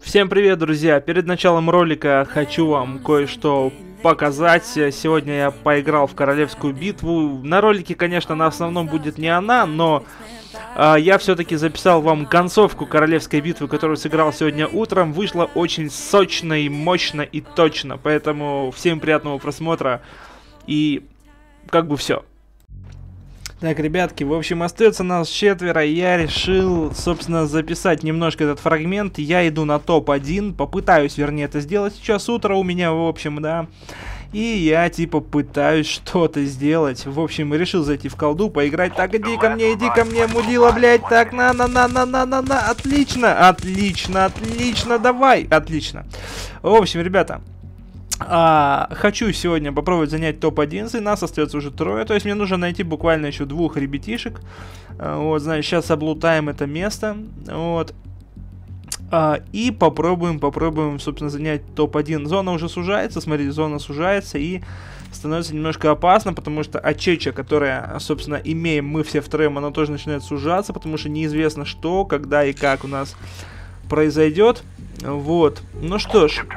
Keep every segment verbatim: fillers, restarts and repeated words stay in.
Всем привет, друзья! Перед началом ролика хочу вам кое-что показать. Сегодня я поиграл в королевскую битву. На ролике, конечно, на основном будет не она, но э, я все-таки записал вам концовку королевской битвы, которую сыграл сегодня утром. Вышло очень сочно и мощно и точно, поэтому всем приятного просмотра и как бы все. Так, ребятки, в общем, остается нас четверо, и я решил, собственно, записать немножко этот фрагмент. Я иду на топ один, попытаюсь, вернее, это сделать. Сейчас утро у меня, в общем, да. И я, типа, пытаюсь что-то сделать. В общем, решил зайти в колду, поиграть. Так, иди ко мне, иди ко мне, мудила, блядь. Так, на-на-на-на-на-на-на. Отлично, отлично, отлично, давай. Отлично. В общем, ребята... А, хочу сегодня попробовать занять топ одиннадцать, нас остается уже трое, то есть мне нужно найти буквально еще двух ребятишек. А, вот, значит, сейчас облутаем это место, вот. А, и попробуем, попробуем, собственно, занять топ один. Зона уже сужается, смотрите, зона сужается и становится немножко опасно, потому что очеча, которая, собственно, имеем мы все втроем, она тоже начинает сужаться, потому что неизвестно что, когда и как у нас произойдет. Вот, ну что ж,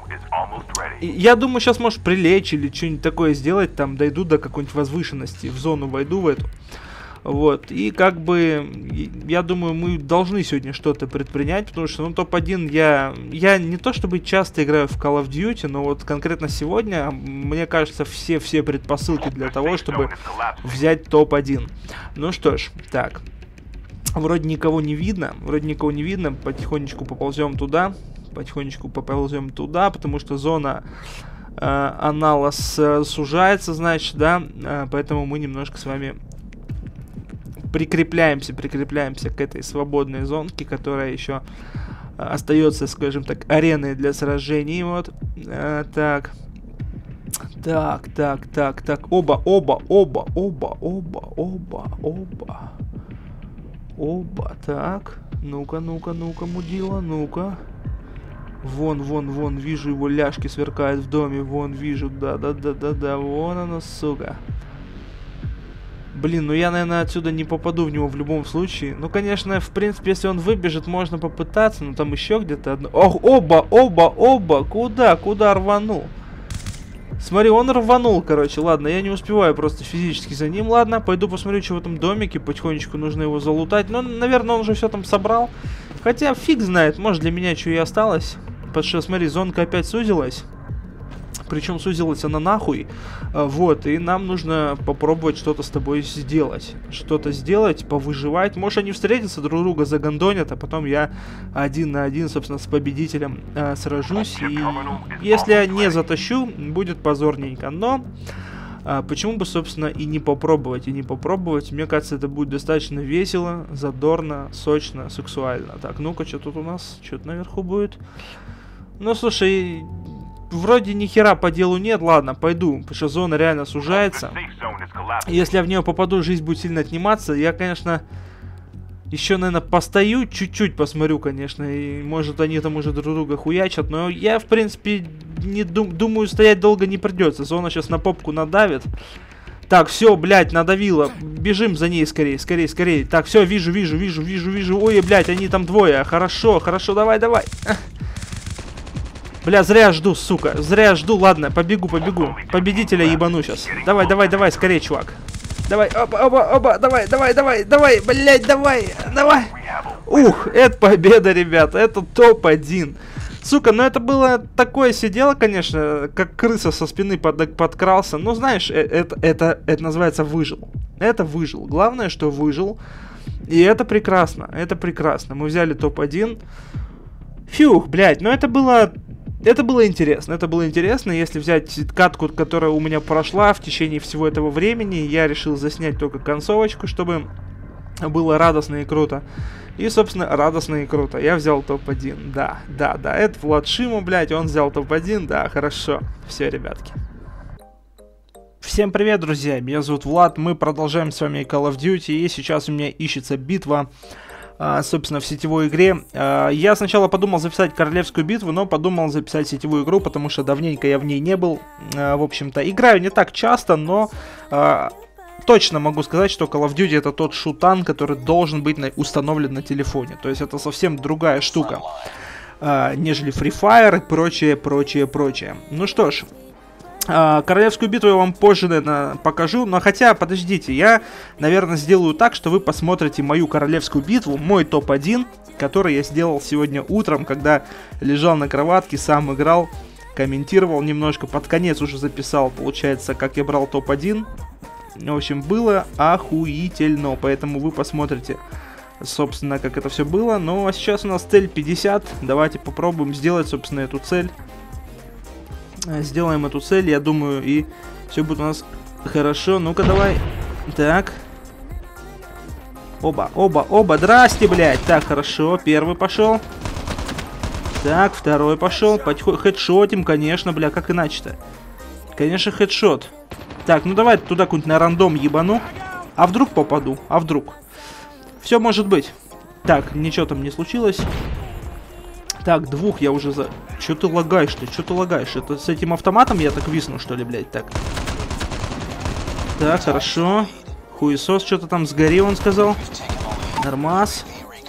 я думаю, сейчас может прилечь или что-нибудь такое сделать, там дойду до какой-нибудь возвышенности, в зону войду в эту. Вот, и как бы, я думаю, мы должны сегодня что-то предпринять, потому что, ну, топ один я, я не то чтобы часто играю в Call of Duty, но вот конкретно сегодня, мне кажется, все-все предпосылки для того, чтобы взять топ один. Ну что ж, так. Вроде никого не видно, вроде никого не видно, потихонечку поползем туда, потихонечку поползем туда, потому что зона э, аналаз э, сужается, значит, да, э, поэтому мы немножко с вами прикрепляемся, прикрепляемся к этой свободной зонке, которая еще э, остается, скажем так, ареной для сражений, вот, э, так, так, так, так, так, оба, оба, оба, оба, оба, оба, оба. Оба, так, ну-ка, ну-ка, ну-ка, мудила, ну-ка. Вон, вон, вон, вижу его, ляжки сверкают в доме, вон, вижу, да-да-да-да-да, вон оно, сука. Блин, ну я, наверное, отсюда не попаду в него в любом случае. Ну, конечно, в принципе, если он выбежит, можно попытаться, но там еще где-то одно... Ох, оба, оба, оба, куда, куда рванул? Смотри, он рванул, короче, ладно, я не успеваю просто физически за ним, ладно, пойду посмотрю, что в этом домике, потихонечку нужно его залутать, но, наверное, он уже все там собрал, хотя фиг знает, может для меня что и осталось, потому что, смотри, зонка опять сузилась, причем сузилась она нахуй, вот, и нам нужно попробовать что-то с тобой сделать, что-то сделать, повыживать, может они встретятся, друг друга загондонят, а потом я один на один, собственно, с победителем э, сражусь, и если я не затащу, будет позорненько, но э, почему бы, собственно, и не попробовать, и не попробовать, мне кажется, это будет достаточно весело, задорно, сочно, сексуально. Так, ну-ка, что тут у нас, что-то наверху будет, ну, слушай... Вроде ни хера по делу нет, ладно, пойду, потому что зона реально сужается. Если я в нее попаду, жизнь будет сильно отниматься. Я, конечно, еще, наверное, постою, чуть-чуть посмотрю, конечно, и может они там уже друг друга хуячат, но я, в принципе, не дум думаю, стоять долго не придется. Зона сейчас на попку надавит. Так, все, блядь, надавила. Бежим за ней скорее, скорее, скорее. Так, все, вижу, вижу, вижу, вижу, вижу. Ой, блядь, они там двое. Хорошо, хорошо, давай, давай. Бля, зря жду, сука, зря жду, ладно, побегу, побегу. Победителя ебану сейчас. Давай, давай, давай, скорее, чувак. Давай, оба, оба, оба, давай, давай, давай, давай, блядь, давай, давай. Ух, это победа, ребята, это топ один. Сука, ну это было такое сидело, конечно, как крыса со спины под, подкрался. Но знаешь, это, это, это называется выжил. Это выжил. Главное, что выжил. И это прекрасно, это прекрасно. Мы взяли топ один. Фух, блядь, ну это было... Это было интересно, это было интересно, если взять катку, которая у меня прошла в течение всего этого времени, я решил заснять только концовочку, чтобы было радостно и круто. И, собственно, радостно и круто. Я взял топ один, да, да, да, это Влад Шима, блядь, он взял топ один, да, хорошо. Все, ребятки. Всем привет, друзья, меня зовут Влад, мы продолжаем с вами Call of Duty, и сейчас у меня ищется битва. А, собственно, в сетевой игре. А, я сначала подумал записать королевскую битву, но подумал записать сетевую игру, потому что давненько я в ней не был. А, в общем-то, играю не так часто, но а, точно могу сказать, что Call of Duty это тот шутан, который должен быть на, установлен на телефоне. То есть это совсем другая штука. э, нежели Free Fire и прочее, прочее, прочее. Ну что ж, э, королевскую битву я вам позже, наверное, покажу. Но хотя, подождите, я, наверное, сделаю так, что вы посмотрите мою королевскую битву, мой топ один, который я сделал сегодня утром, когда лежал на кроватке, сам играл, комментировал немножко, под конец уже записал, получается, как я брал топ один. В общем, было охуительно, поэтому вы посмотрите, собственно, как это все было. Ну, а сейчас у нас цель пятьдесят, давайте попробуем сделать, собственно, эту цель. Сделаем эту цель, я думаю, и все будет у нас хорошо. Ну-ка, давай. Так. Оба, оба, оба, здрасте, блядь. Так, хорошо, первый пошел. Так, второй пошел. Потихоньку хедшотим, конечно, бля, как иначе-то? Конечно, хедшот. Так, ну давай туда какую-нибудь на рандом ебану. А вдруг попаду? А вдруг? Все может быть. Так, ничего там не случилось. Так, двух я уже за... Че ты лагаешь ты? Че ты лагаешь? Это с этим автоматом я так висну, что ли, блядь? Так. Так, хорошо. Хуесос что-то там сгорел, он сказал. Нормас.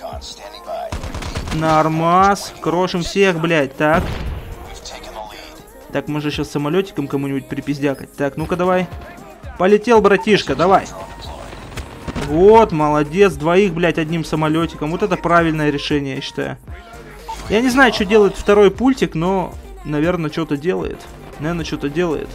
Нормас. Крошим всех, блядь. Так. Так, можно сейчас самолетиком кому-нибудь припиздякать. Так, ну-ка давай. Полетел, братишка, давай. Вот, молодец. Двоих, блядь, одним самолетиком. Вот это правильное решение, я считаю. Я не знаю, что делает второй пультик, но, наверное, что-то делает. Наверное, что-то делает.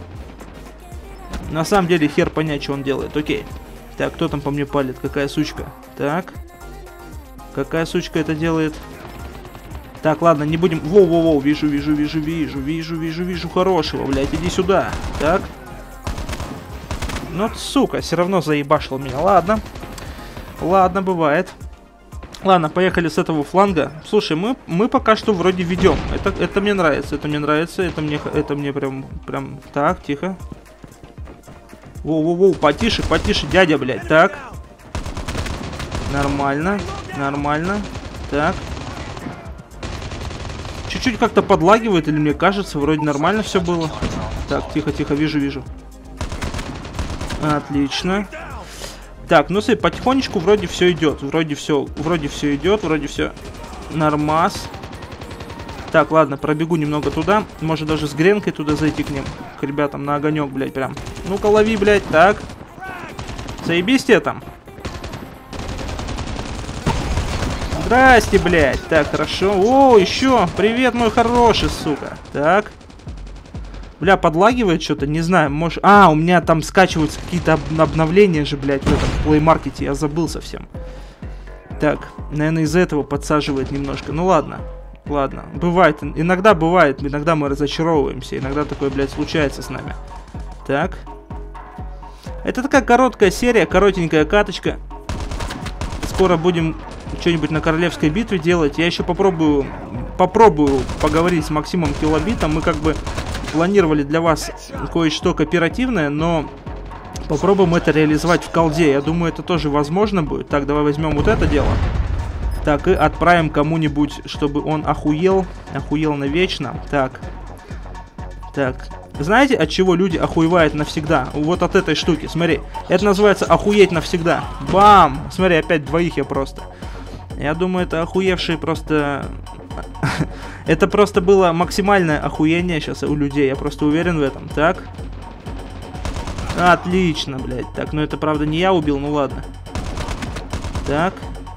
На самом деле, хер понять, что он делает. Окей. Так, кто там по мне палит? Какая сучка? Так. Какая сучка это делает? Так, ладно, не будем... Воу-воу-воу, вижу, вижу, вижу, вижу, вижу, вижу, вижу хорошего, блядь, иди сюда. Так. Ну, сука, все равно заебашил меня. Ладно. Ладно, бывает. Ладно, поехали с этого фланга. Слушай, мы, мы пока что вроде ведем. Это, это мне нравится, это мне нравится, это мне, это мне прям, прям... Так, тихо. Воу-воу-воу, потише, потише, дядя, блядь, так. Нормально, нормально. Так. Чуть-чуть как-то подлагивает, или мне кажется, вроде нормально все было. Так, тихо-тихо, вижу, вижу. Отлично. Так, ну смотри, потихонечку вроде все идет. Вроде все, вроде все идет, вроде все нормас. Так, ладно, пробегу немного туда. Может даже с гренкой туда зайти к ним. К ребятам на огонек, блядь, прям. Ну-ка, лови, блядь, так. Заебись тебе там. Здрасте, блядь. Так, хорошо. О, еще. Привет, мой хороший, сука. Так. Бля, подлагивает что-то, не знаю, может... А, у меня там скачиваются какие-то об обновления же, блядь, в этом плеймаркете. Я забыл совсем. Так, наверное, из-за этого подсаживает немножко. Ну ладно. Ладно, бывает. Иногда бывает. Иногда мы разочаровываемся. Иногда такое, блядь, случается с нами. Так. Это такая короткая серия, коротенькая каточка. Скоро будем... что-нибудь на королевской битве делать. Я еще попробую попробую поговорить с Максимом Килобитом. Мы как бы планировали для вас кое-что кооперативное, но попробуем это реализовать в колде. Я думаю, это тоже возможно будет. Так, давай возьмем вот это дело. Так, и отправим кому-нибудь, чтобы он охуел. Охуел навечно. Так. Так. Знаете, от чего люди охуевают навсегда? Вот от этой штуки. Смотри. Это называется охуеть навсегда. Бам! Смотри, опять двоих я просто. Я думаю, это охуевшие просто... Это просто было максимальное охуение сейчас у людей. Я просто уверен в этом. Так. Отлично, блядь. Так, ну это правда не я убил, ну ладно. Так.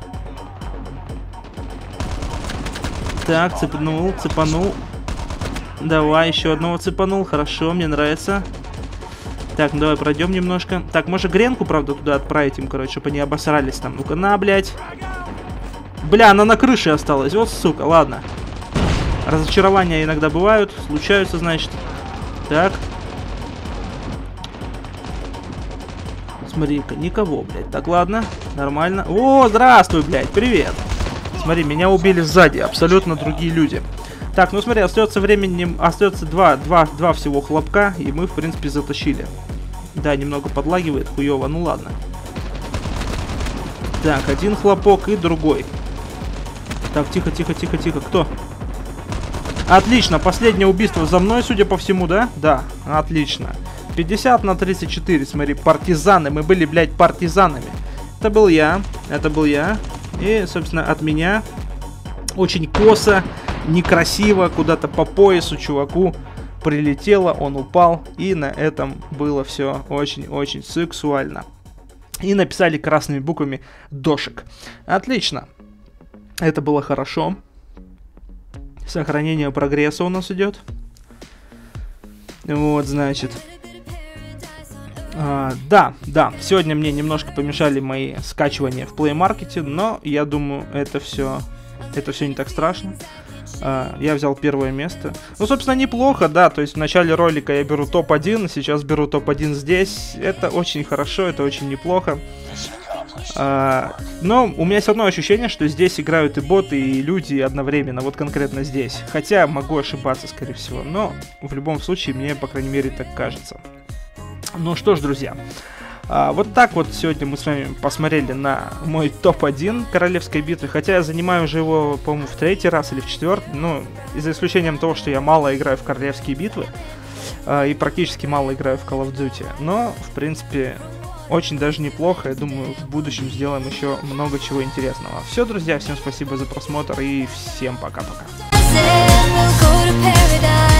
Так, цепанул, цепанул. Давай, еще одного цепанул. Хорошо, мне нравится. Так, ну давай пройдем немножко. Так, может гренку, правда, туда отправить им, короче, чтобы они обосрались там. Ну-ка, на, блядь. Бля, она на крыше осталась. Вот, сука, ладно. Разочарования иногда бывают. Случаются, значит. Так. Смотри-ка, никого, блядь. Так, ладно, нормально. О, здравствуй, блядь, привет. Смотри, меня убили сзади. Абсолютно другие люди. Так, ну смотри, остается времени, остается два, два, два всего хлопка, и мы, в принципе, затащили. Да, немного подлагивает, хуёво, ну ладно. Так, один хлопок и другой. Так, тихо, тихо, тихо, тихо, кто? Отлично, последнее убийство за мной, судя по всему, да? Да, отлично. пятьдесят на тридцать четыре, смотри, партизаны, мы были, блядь, партизанами. Это был я, это был я, и, собственно, от меня... очень косо, некрасиво, куда-то по поясу чуваку прилетело, он упал, и на этом было все очень-очень сексуально. И написали красными буквами «Дошик». Отлично. Это было хорошо. Сохранение прогресса у нас идет. Вот, значит. А, да, да, сегодня мне немножко помешали мои скачивания в Play Market, но я думаю, это все, это все не так страшно. А, я взял первое место. Ну, собственно, неплохо, да, то есть в начале ролика я беру топ один, сейчас беру топ один здесь. Это очень хорошо, это очень неплохо. А, но у меня все равно ощущение, что здесь играют и боты, и люди одновременно, вот конкретно здесь. Хотя могу ошибаться, скорее всего, но в любом случае мне, по крайней мере, так кажется. Ну что ж, друзья, а, вот так вот сегодня мы с вами посмотрели на мой топ один королевской битвы. Хотя я занимаю уже его, по-моему, в третий раз или в четвертый. Ну, за исключением того, что я мало играю в королевские битвы а, и практически мало играю в Call of Duty. Но, в принципе, очень даже неплохо. Я думаю, в будущем сделаем еще много чего интересного. Все, друзья, всем спасибо за просмотр и всем пока-пока.